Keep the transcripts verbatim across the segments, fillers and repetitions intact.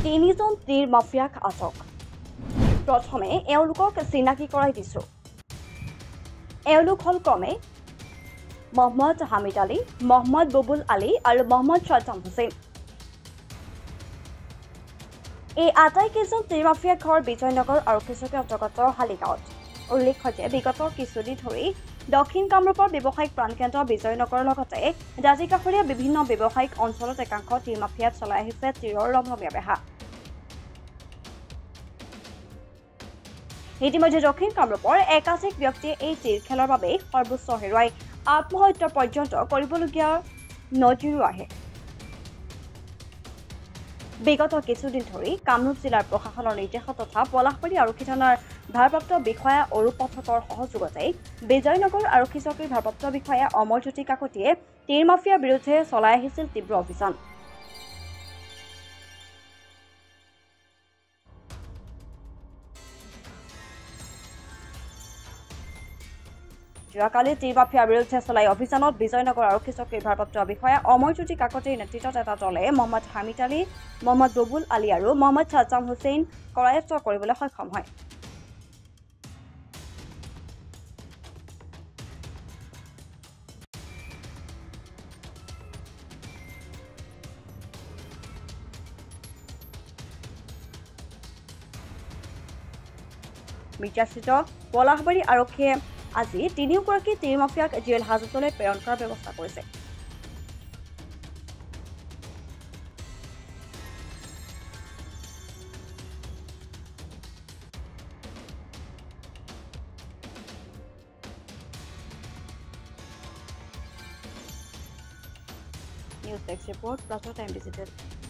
তিনিজন তীৰ মাফিয়াক আটক প্ৰথমে এওঁলোকক চিনাকি কৰাই দিছো এওঁলোক হল ক্ৰমে মোহাম্মদ হামিদ আলী মোহাম্মদ বুবুল আলী আৰু মোহাম্মদ সাদ্দাম হুছেইন এই আটাইকেইজন তীৰ মাফিয়া ঘৰ বিজয়নগৰ আৰক্ষী চকীৰ অন্তৰ্গত হালিগাঁৱত উল্লেখ্য যে বিগত কিছুদিন ধৰি দক্ষিণ কামৰূপৰ ব্যৱসায়িক প্ৰাণকেন্দ্ৰ বিজয়নগৰৰ লগতে দাঁতিকাষৰীয়া বিভিন্ন ব্যৱসায়িক অঞ্চলত একাংশ তীৰ মাফিয়াত চলাই আহিছে তীৰৰ ৰমৰমীয়া বেহা ইতিমধ্যে দক্ষিণ কামৰূপৰ একাধিক ব্যক্তিয়ে এই তীৰ খেলৰ বাবে সৰ্বোচ্চ হেৰুৱাই আত্মহত্যা পৰ্যন্ত কৰিবলগীয়া নজিৰো আহে বিগত কিছুদিন ধৰি কামৰূপ জিলাৰ প্ৰশাসনৰ নিৰ্দেশ তথা পলাশবাৰী আৰক্ষী থানাৰ ভাৰপ্ৰাপ্ত বিষয়া অৰূপ পাঠকৰ সহযোগতে বিজয়নগৰ আৰক্ষী চকীৰ ভাৰপ্ৰাপ্ত বিষয়া অমৰজ্যোতি কাকতিয়ে তীৰ মাফিয়াৰ বিৰুদ্ধে চলাই আহিছিল তীব্ৰ অভিযান যোৱাকালি তীৰ মাফিয়াৰ বিৰুদ্ধে চলাই অভিযানত বিজয়নগৰ আৰক্ষী চকীৰ ভাৰপ্ৰাপ্ত বিষয়া অমৰজ্যোতি কাকতিৰ নেতৃত্বত এটা দলে মোহাম্মদ হামিদ আলী মোহাম্মদ বুবুল আলী আৰু মোহাম্মদ সাদ্দাম হুছেইন কৰায়ত্ব কৰিবলৈ সক্ষম হয় মিৰ্জাস্থিত পলাশবাৰী আৰক্ষীয়ে আজি তিনিওগৰাকী তীৰ মাফিয়াক জেল হাজতলৈ প্ৰেৰণ কৰাৰ ব্যৱস্থা কৰিছে নিউজ ডেস্ক ৰিপৰ্ট প্ৰাতঃটাইম ডিজিটেল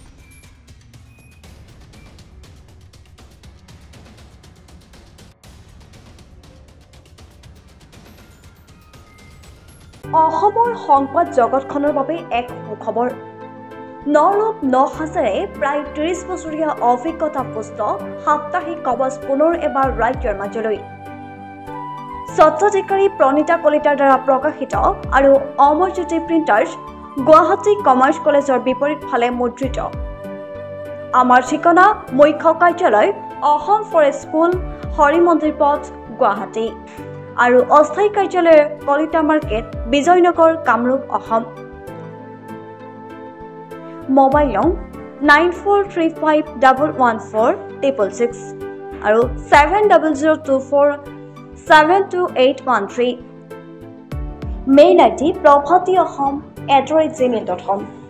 অসমৰ সংবাদ জগতখনৰ বাবে এক সুখবৰ নৰূপ ন হাজাৰে প্ৰায় ত্ৰিশ বছৰীয়া অভিজ্ঞতাপুষ্ট সাপ্তাহিক কবচ পুনৰ এবাৰ ৰাজ্যৰ মাজলৈ স্বত্বাধিকাৰী প্ৰণীতা কলিতাৰ দ্বাৰা প্ৰকাশিত আৰু অমৰজ্যোতি প্ৰিণ্টাৰ্ছ গুৱাহাটী কমাৰ্চ কলেজৰ বিপৰীত ফালে মুদ্ৰিত আমাৰ ঠিকনা মুখ্য কাৰ্যালয় অসম ফৰেষ্ট স্কুল হৰি মন্দিৰ পথ গুৱাহাটী আৰু অস্থায়ী কাৰ্যালয় কলিতা মাৰ্কেট বিজয়নগৰ কামৰূপ অসম মোবাইল নং nine four three five double one four triple six আৰু seven double zero' two four seven two eight one three mail I D Prabhati Assam at the rate Gmail dot com